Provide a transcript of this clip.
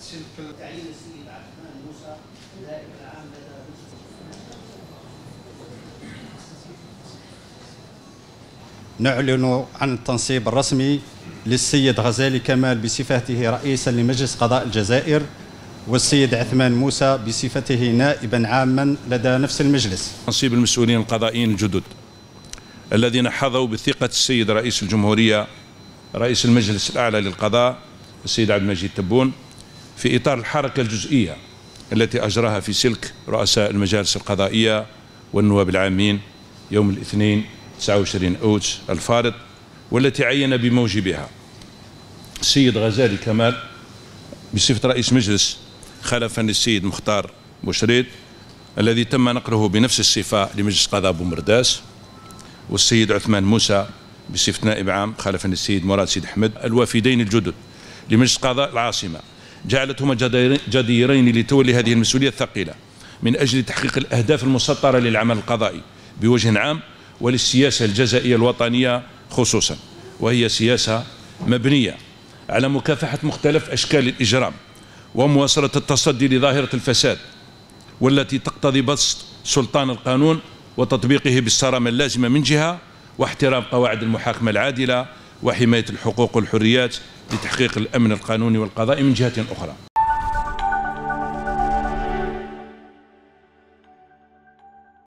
تعيين السيد عثمان موسى نائب العام لدى نعلن عن التنصيب الرسمي للسيد غزالي كمال بصفته رئيسا لمجلس قضاء الجزائر، والسيد عثمان موسى بصفته نائبا عاما لدى نفس المجلس. تنصيب المسؤولين القضائيين الجدد الذين حظوا بثقة السيد رئيس الجمهورية رئيس المجلس الأعلى للقضاء السيد عبد المجيد تبون في إطار الحركة الجزئية التي أجراها في سلك رؤساء المجالس القضائية والنواب العامين يوم الاثنين 29 أوت الفارط، والتي عين بموجبها السيد غزالي كمال بصفة رئيس مجلس خلفا للسيد مختار بوشريد الذي تم نقله بنفس الصفة لمجلس قضاء بومرداس، والسيد عثمان موسى بصفة نائب عام خلفا للسيد مراد سيد أحمد. الوافدين الجدد لمجلس قضاء العاصمة جعلتهما جديرين لتولي هذه المسؤولية الثقيلة من أجل تحقيق الأهداف المسطرة للعمل القضائي بوجه عام وللسياسة الجزائية الوطنية خصوصا، وهي سياسة مبنية على مكافحة مختلف أشكال الإجرام ومواصلة التصدي لظاهرة الفساد، والتي تقتضي بسط سلطان القانون وتطبيقه بالصرامة اللازمة من جهة، واحترام قواعد المحاكمة العادلة وحماية الحقوق والحريات لتحقيق الأمن القانوني والقضائي من جهة أخرى.